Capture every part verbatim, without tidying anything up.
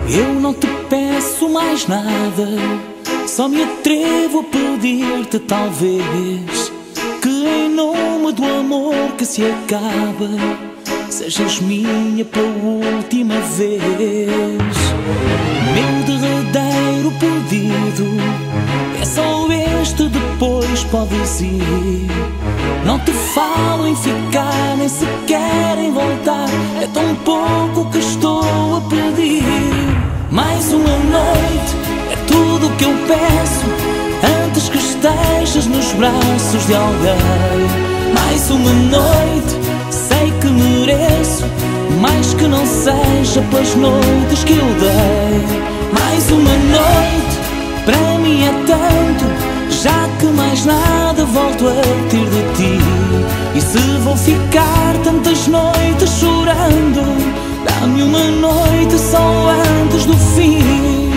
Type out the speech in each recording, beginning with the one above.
Eu não te peço mais nada, só me atrevo a pedir-te talvez que em nome do amor que se acaba sejas minha pela última vez. Meu derradeiro pedido é só este, depois podes ir. Não te falo em ficar, nem sequer em voltar, é tão pouco que estou a pedir. Mais uma noite é tudo o que eu peço, antes que estejas nos braços de alguém. Mais uma noite, sei que mereço, mais que não seja pelas noites que eu dei. Mais uma noite, para mim é tanto, já que mais nada volto a ter de ti. E se vou ficar tantas noites chorando, dá-me uma noite só antes do fim.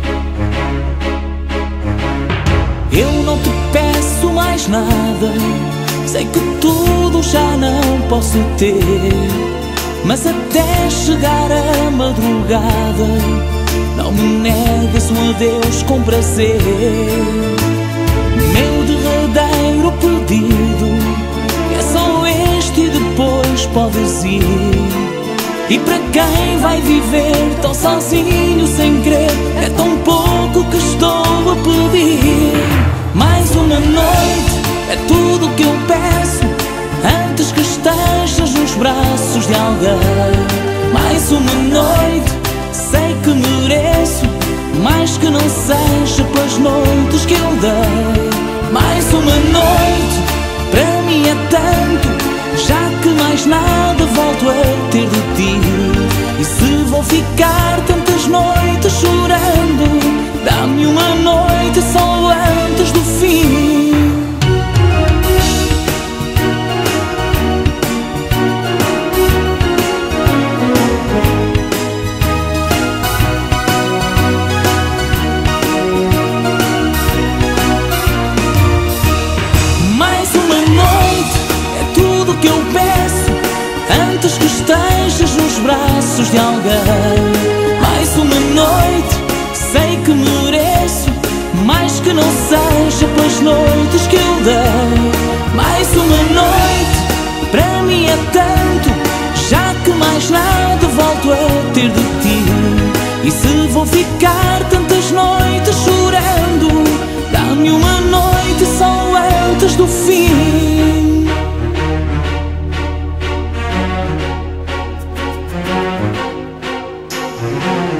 Eu não te peço mais nada, sei que tudo já não posso ter, mas até chegar a madrugada não me negues um adeus com prazer. Meu derradeiro pedido é só este e depois podes ir. E para quem vai viver tão sozinho sem querer, é tão pouco que estou a pedir. Mais uma noite é tudo o que eu peço, antes que estejas nos braços de alguém. Mais uma noite, sei que mereço, mais que não seja pelas noites que eu dei. Mais uma noite, para mim é tanto, já que mais nada volto a ter de ti. E se vou ficar tantas noites chorando, dá-me uma noite só antes do fim. Que eu peço, antes que estejas nos braços de alguém. Mais uma noite, sei que mereço, mais que não seja pelas noites que eu dei. Mais uma noite, para mim é tanto, já que mais nada volto a ter de ti. E se vou ficar tantas noites chorando, dá-me uma noite só antes do fim. We'll be right back.